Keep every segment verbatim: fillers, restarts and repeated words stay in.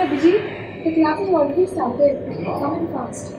Abhijit, the class has already started. Come in fast.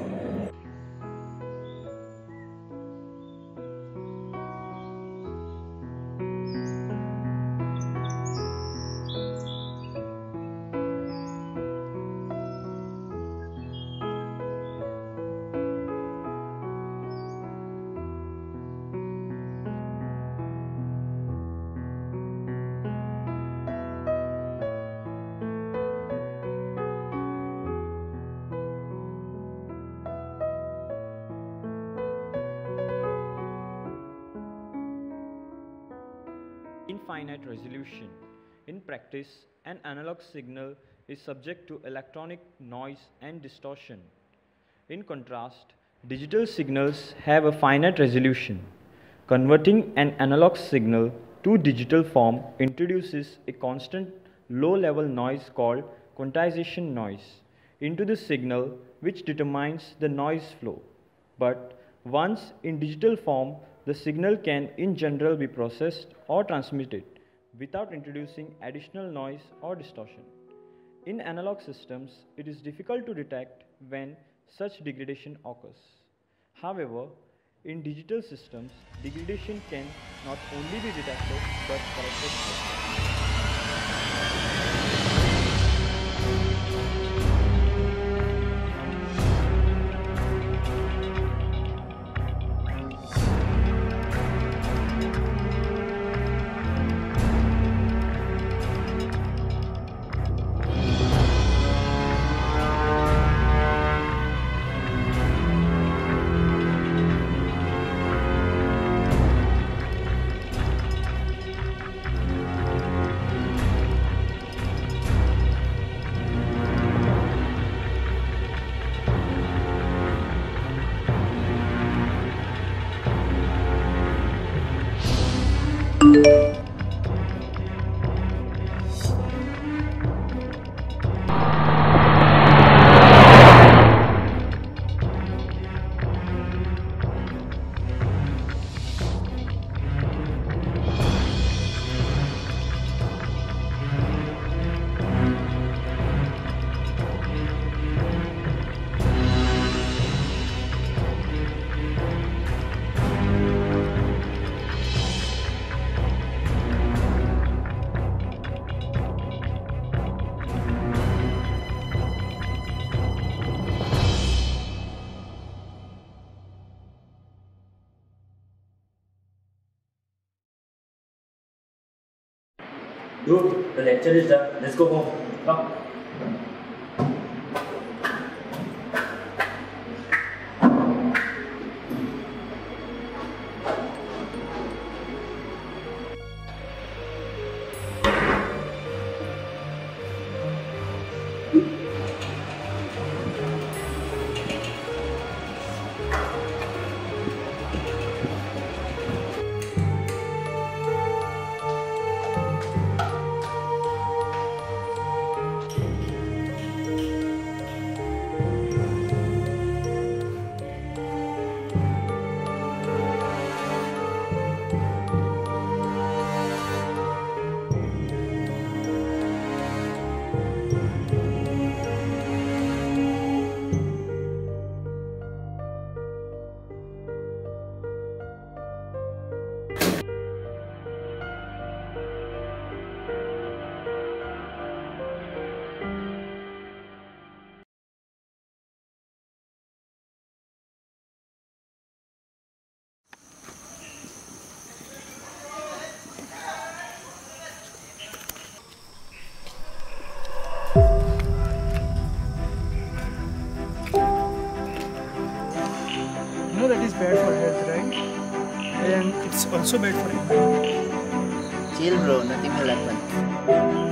Infinite resolution. In practice, an analog signal is subject to electronic noise and distortion. In contrast, digital signals have a finite resolution. Converting an analog signal to digital form introduces a constant low-level noise called quantization noise into the signal, which determines the noise flow. But once in digital form, the signal can in general be processed or transmitted without introducing additional noise or distortion. In analog systems, it is difficult to detect when such degradation occurs. However, in digital systems, degradation can not only be detected but corrected too. Dude, the lecture is done. Let's go home. Come. You know that is bad for health, right? And it's also bad for you. Chill bro, nothing will happen.